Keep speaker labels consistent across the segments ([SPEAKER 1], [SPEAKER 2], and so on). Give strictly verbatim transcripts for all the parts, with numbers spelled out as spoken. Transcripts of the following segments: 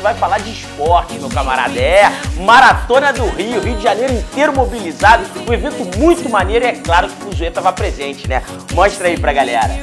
[SPEAKER 1] vai falar de esporte, meu camarada. É, Maratona do Rio, Rio de Janeiro inteiro mobilizado, um evento muito maneiro e é claro que o Fuzue estava presente, né? Mostra aí pra galera.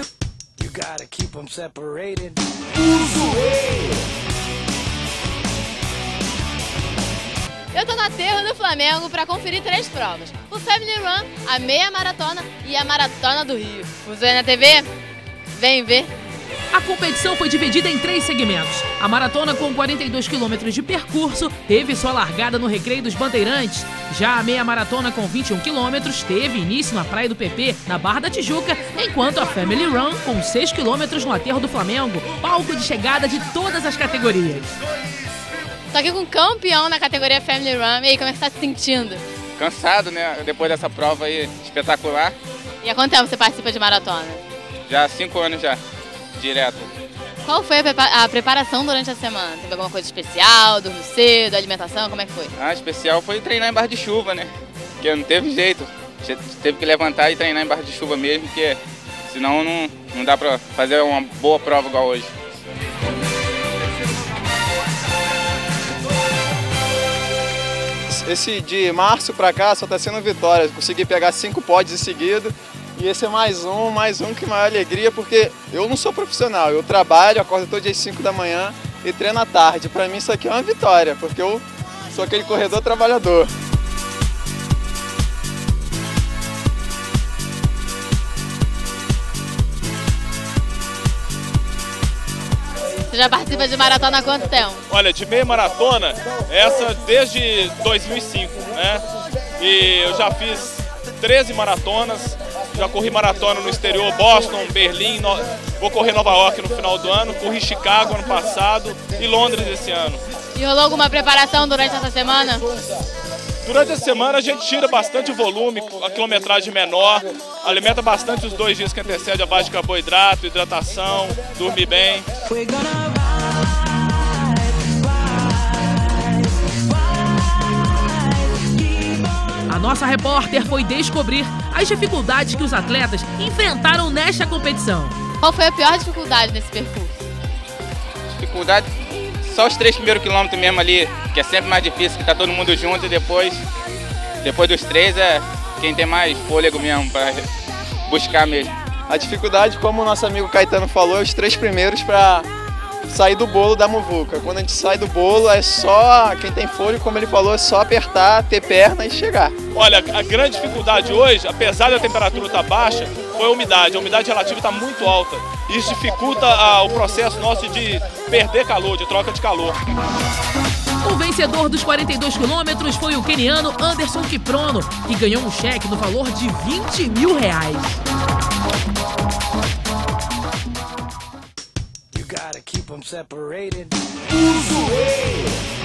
[SPEAKER 2] Eu tô no aterro do Flamengo para conferir três provas: o Family Run, a meia maratona e a maratona do Rio. Fuzue na T V? Vem ver.
[SPEAKER 3] A competição foi dividida em três segmentos. A maratona, com quarenta e dois quilômetros de percurso, teve sua largada no Recreio dos Bandeirantes. Já a meia maratona, com vinte e um quilômetros, teve início na Praia do P P, na Barra da Tijuca, enquanto a Family Run, com seis quilômetros, no aterro do Flamengo, palco de chegada de todas as categorias.
[SPEAKER 2] Tô aqui com um campeão na categoria Family Run. E aí, como é que você tá se sentindo?
[SPEAKER 4] Cansado, né? Depois dessa prova aí espetacular.
[SPEAKER 2] E há quanto tempo você participa de maratona?
[SPEAKER 4] Já há cinco anos já, direto.
[SPEAKER 2] Qual foi a, prepa a preparação durante a semana? Teve alguma coisa especial? Dormiu cedo? Alimentação? Como é que foi?
[SPEAKER 4] Ah, especial foi treinar em barra de chuva, né? Porque não teve jeito. Teve que levantar e treinar em barra de chuva mesmo, porque senão não, não dá pra fazer uma boa prova igual hoje.
[SPEAKER 5] Esse de março pra cá só tá sendo vitória. Consegui pegar cinco pódios em seguida. E esse é mais um, mais um que maior alegria, porque eu não sou profissional. Eu trabalho, acordo todo dia às cinco da manhã e treino à tarde. Pra mim isso aqui é uma vitória, porque eu sou aquele corredor trabalhador.
[SPEAKER 2] Você já participa de maratona há quanto tempo?
[SPEAKER 6] Olha, de meia maratona, essa desde dois mil e cinco, né? E eu já fiz treze maratonas, já corri maratona no exterior, Boston, Berlim, no... vou correr Nova York no final do ano, corri Chicago ano passado e Londres esse ano.
[SPEAKER 2] E rolou alguma preparação durante essa semana?
[SPEAKER 6] Durante a semana a gente tira bastante volume, a quilometragem menor, alimenta bastante os dois dias que antecedem a baixa de carboidrato, hidratação, dormir bem.
[SPEAKER 3] A nossa repórter foi descobrir as dificuldades que os atletas enfrentaram nesta competição.
[SPEAKER 2] Qual foi a pior dificuldade nesse percurso?
[SPEAKER 4] Dificuldade? Só os três primeiros quilômetros mesmo ali, que é sempre mais difícil, que tá todo mundo junto, e depois, depois dos três é quem tem mais fôlego mesmo para buscar mesmo.
[SPEAKER 5] A dificuldade, como o nosso amigo Caetano falou, é os três primeiros para sair do bolo da muvuca. Quando a gente sai do bolo, é só, quem tem fôlego, como ele falou, é só apertar, ter perna e chegar.
[SPEAKER 6] Olha, a grande dificuldade hoje, apesar da temperatura estar baixa, foi a umidade. A umidade relativa está muito alta. Isso dificulta ah, o processo nosso de perder calor, de troca de calor.
[SPEAKER 3] O vencedor dos quarenta e dois quilômetros foi o queniano Anderson Kiprono, que ganhou um cheque no valor de vinte mil reais.
[SPEAKER 7] You gotta keep them separated. Fuzue!